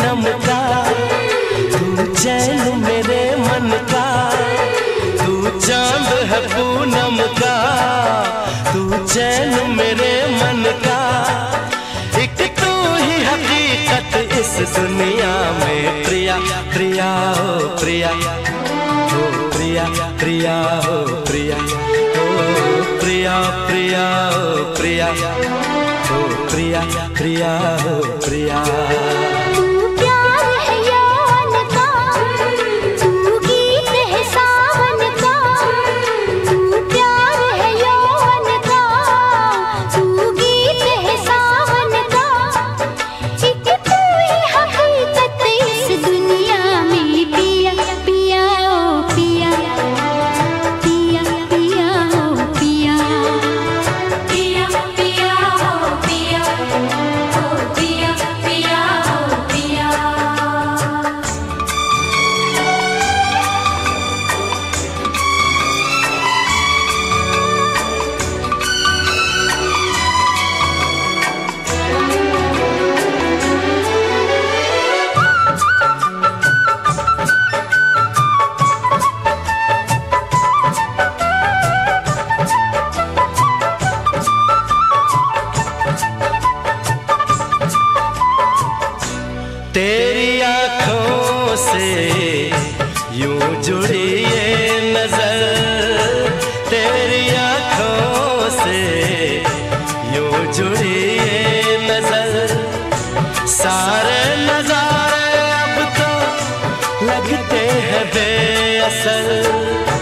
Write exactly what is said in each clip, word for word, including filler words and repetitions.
पूनम का, तू चैन मेरे मन का, तू चांद है पूनम का, तू चैन मेरे मन का, एक तू ही हकीकत इस दुनिया में। प्रिया प्रिया हो प्रिया, हो प्रिया प्रिया हो प्रिया, हो प्रिया प्रिया हो प्रिया, हो प्रिया प्रिया हो प्रिया। तेरी आँखों से यूं जुड़ी ये नजर, तेरी आँखों से यूं जुड़ी ये नजर, सारे नजारे अब तो लगते हैं बेअसर।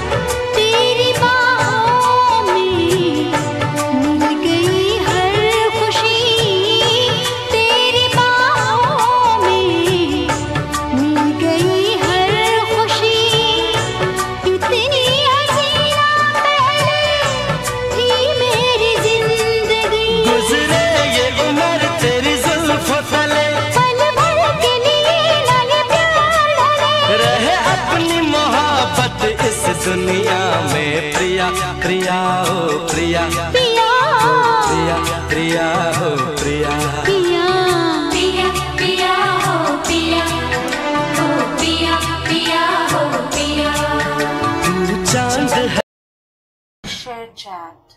दुनिया में प्रिया प्रिया हो प्रिया, प्रिया हो प्रिया प्रिया हो प्रिया, प्रिया प्रिया प्रिया हो प्रिया, हो प्रिया प्रिया हो प्रिया। तू चांद है। Share chat.